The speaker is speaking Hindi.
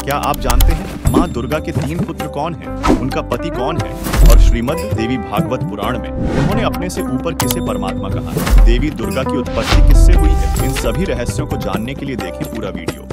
क्या आप जानते हैं माँ दुर्गा के 3 पुत्र कौन हैं? उनका पति कौन है? और श्रीमद् देवी भागवत पुराण में उन्होंने अपने से ऊपर किसे परमात्मा कहा है? देवी दुर्गा की उत्पत्ति किससे हुई है? इन सभी रहस्यों को जानने के लिए देखें पूरा वीडियो।